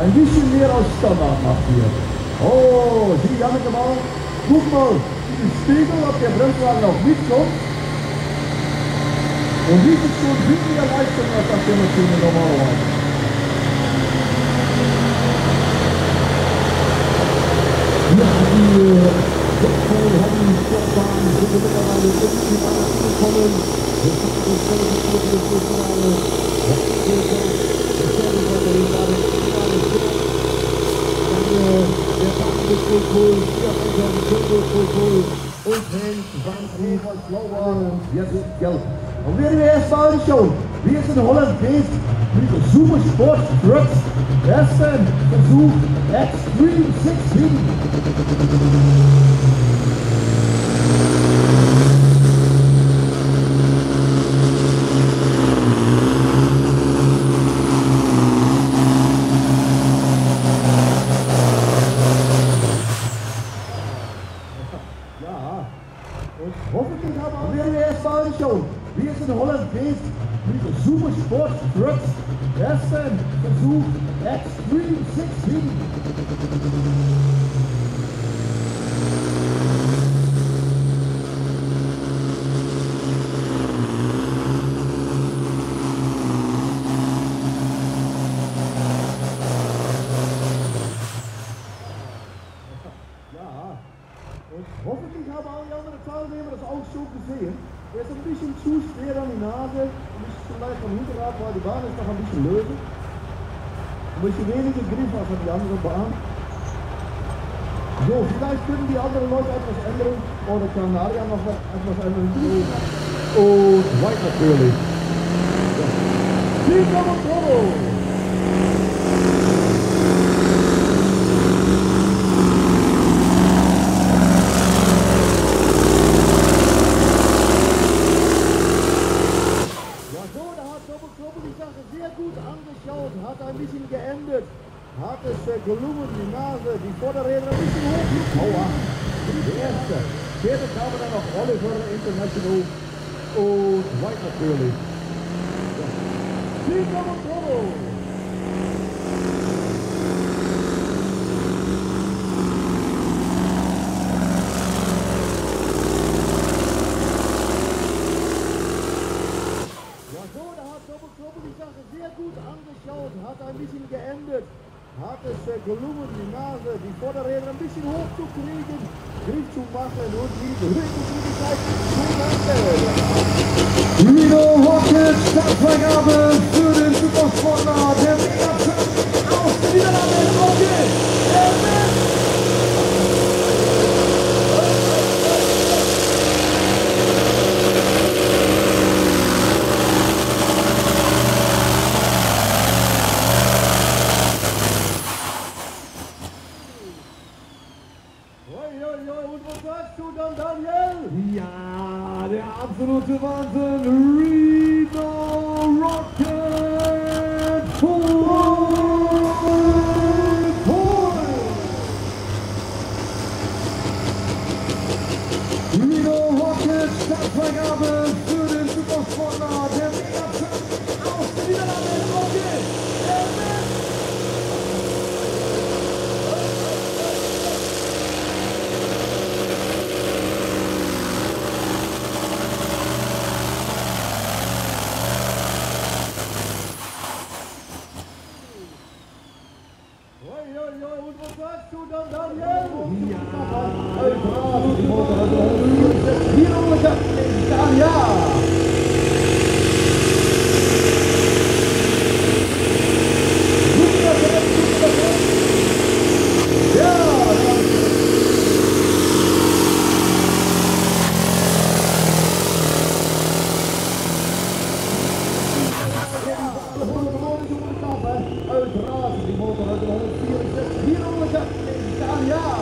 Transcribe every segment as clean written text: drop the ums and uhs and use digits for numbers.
ein bisschen mehr als Standard macht hier. Oh, sieh Janneke mal. Guck mal, die Spiegel, ob der Bremswagen auch mitkommt. Und wie ist schon viel mehr Leistung als das der Maschine normalerweise. Ja, die Herren-Sportbahn sind mittlerweile im Finale angekommen. Wir haben uns qualifiziert für das Finale. Der Bahn mit Kultur, Vierfacher, Kultur und Hängt, Wandruf, Blauer und jetzt Gelb. Und wir erstmal schon, wie es in Holland geht, mit Super Sport Trucks. Ersten Versuch, Extreme 16. Hoffentlich haben wir erstmal schon, wie es in Holland geht, mit Super Sport Trucks. Ersten Versuch, Extreme 16. Und hoffentlich haben alle anderen Teilnehmer das auch schon gesehen. Er ist ein bisschen zu schwer an die Nase, ein bisschen zu leicht am Hinterrad, weil die Bahn ist noch ein bisschen löse. Ein bisschen weniger Griff als an die andere Bahn. So, vielleicht können die anderen Leute etwas ändern, oder kann Arjan noch etwas ändern. Und White natürlich. Team Nummer 2! Hat ein bisschen geändert, hat es gelungen, die Nase, die Vorderräder ein bisschen hoch. Aua, die erste. Später kamen dann noch Oliver International und White natürlich. Team Nummer 2. Die Sache sehr gut angeschaut, hat ein bisschen geändert, hat es gelungen, die Nase, die Vorderräder ein bisschen hoch zu kriegen, Griff zu machen und die Rückenfähigkeit zu machen. Lido Rocket, Startfreigabe für den Supersportler, der Megatruck aus den Niederlanden. Auf geht's! Und was sagst du dann, Daniel? Ja, der absolute Wahnsinn. Lido Rocket Lido Rocket, Startfreigabe für den Supersportler, der Megatruck aus den Niederlanden. Auf geht's! Und was sagst du dann, Daniel? Ja, die Motor hat de 164 hier onderzet in Italia.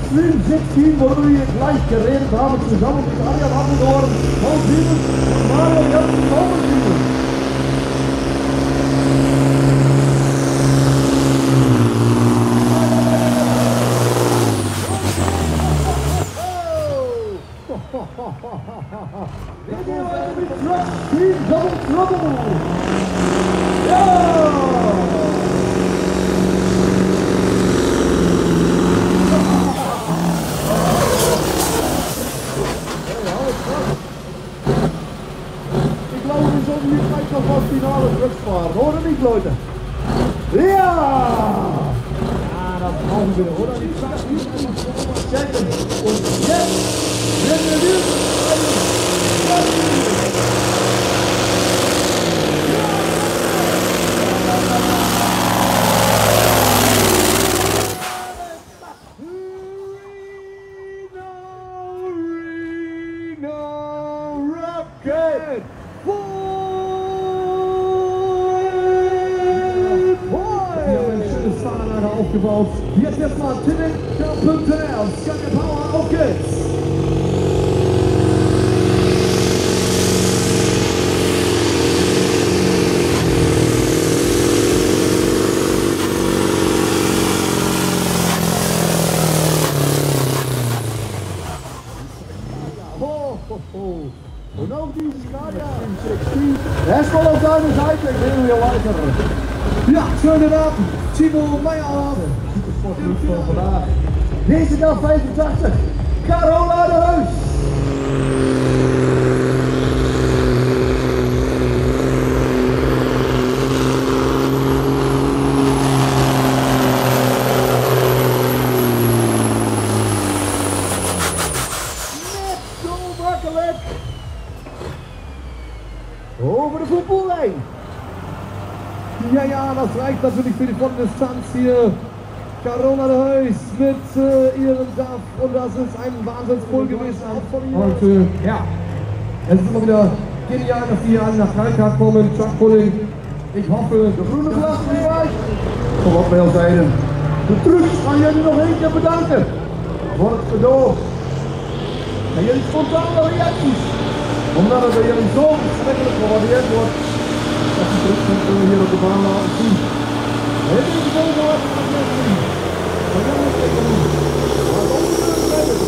Stream 16, worüber wir gleich geredet haben, zusammen mit Arjan Appeldoorn, Paul Siemens und Mario Jansen. Finale zurückfahren, oder nicht, Leute? Ja! Ja, das brauchen wir, oder? Die Zeit hier einfach so checken. Und jetzt werden wir Rocket! Aufgebaut. Jetzt erstmal Timmy, Punkte auf Sky Power, auf geht's! Und auf die Skala erstmal auf deine Seite, gehen wir weiter. Ja, schönen Abend, Timo Meijerhoff. Deze dag 85, Carola de Heus. Net zo makkelijk. Over de voetballijn. Ja, das reicht natürlich für die Distanz hier. Carola de Heus mit ihrem Saft und das ist ein Wahnsinnsbull gewesen. Und ja, es ist immer wieder genial, dass die hier alle nach Kalkar kommen. Chuck Pulling. Ich hoffe, de groene vlag is erbij. Kom op bij ons heden. De trucs gaan jullie nog één keer bedanken voor het cadeau. En jullie spontane reacties. Omdat het bij jullie zo verschrikkelijk gewaardeerd wordt. Dat die trucs hier op de baan laten zien. Heel even zo gehad. Maar dan moet ik doen. Maar dan moet ik hebben.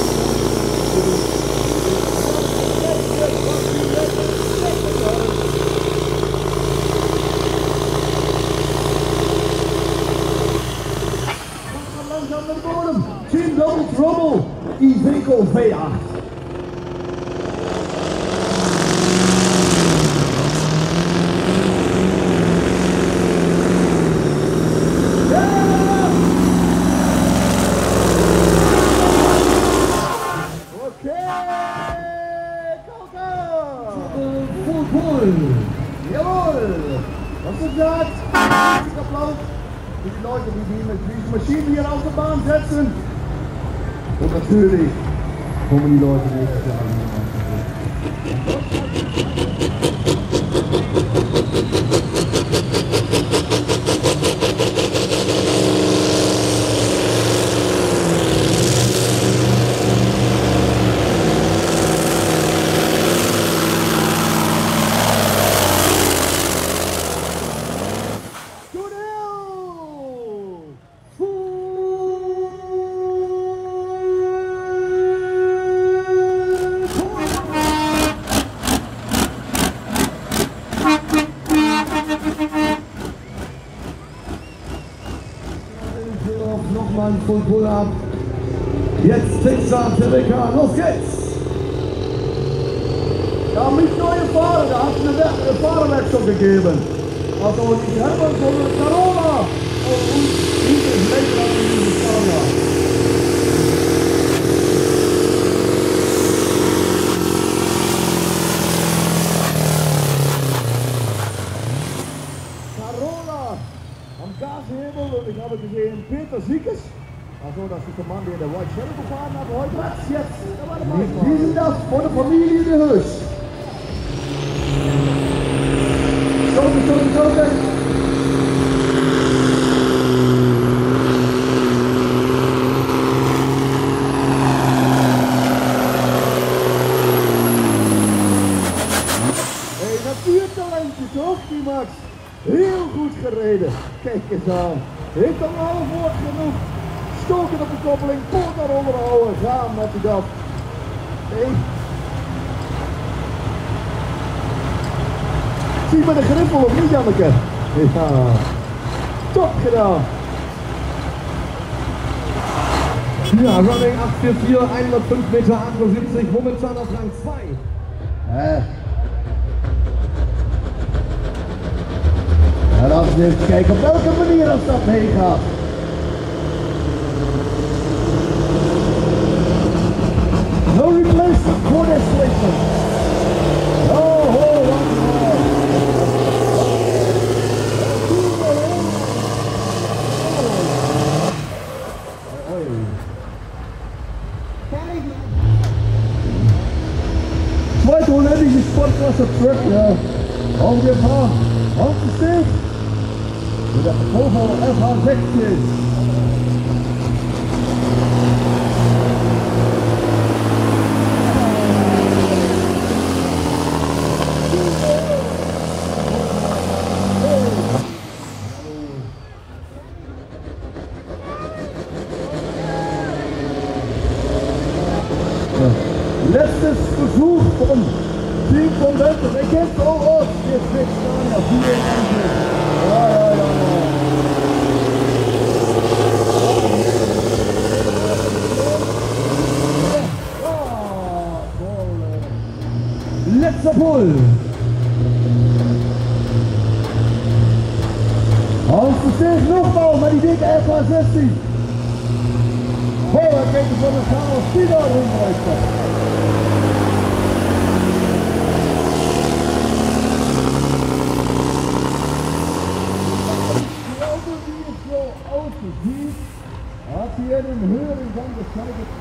Langzaam naar de bodem. Team Double Trouble. Iveco V8. Jawohl! Was gesagt? Applaus für die Leute, die diese Maschinen hier auf der Bahn setzen. Und natürlich kommen die Leute nächstes Jahr an. Nochmal ein Full Pull-Up. Jetzt Pizza, Tilleka, los geht's! Ja, mit neue Fahrer, da hat es eine Fahrerwechsel gegeben. Also die Hermann von Carola und dieses Lenkrad in dieses Fahrrad. Carola am Gashebel und ich habe gesehen Peter Siekes. Also das ist der Mann, der White Shadow gefahren hat heute. Was jetzt? Wir sind das von der Familie de Heus. Stoten. natuurtalentje toch, die Max? Heel goed gereden. Kijk eens aan. Heeft al half woord genoeg. Stoken op de koppeling, poort daaronder houden. Gaan met die dat. Nee. Zie je met de griffel of niet, Janneke? Ja. Top gedaan. Ja, Running 844, 105 Meter 78, momentan auf Rang 2. En laten we even kijken op welke manier als dat meegaat. No replacement for this placement. Oh, one more. Zweite olympische Sportklasse Truck, ja. Auf wir fahren. Auf den Steg. Mit der Volvo FH16. Letztes Versuch vom Team von Welt. Er kennt auch aus. Jetzt wird es ja 94. Ja. Letzter Pull. Auf den Steg nochmal met die dikke FH16. Vooruit kijken van de Chaos Pino rondrijden. Die auto die het zo uitgeziet, had hier een heuring van de zijde